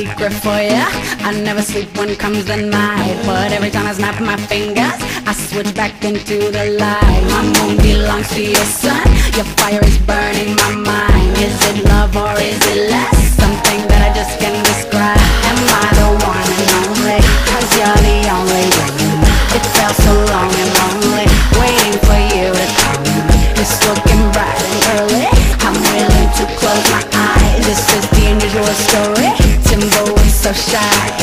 secret for ya. I never sleep when comes the night, but every time I snap my fingers, I switch back into the light. My moon belongs to your sun. Your fire is burning my mind. Is it love or is it less? Something that I just can't describe. Am I the one and only? 'Cause you're the only one. It felt so long and lonely, waiting for you to come. It's looking bright and early. I'm willing to close my eyes. This is the unusual story. Timbo is so shy.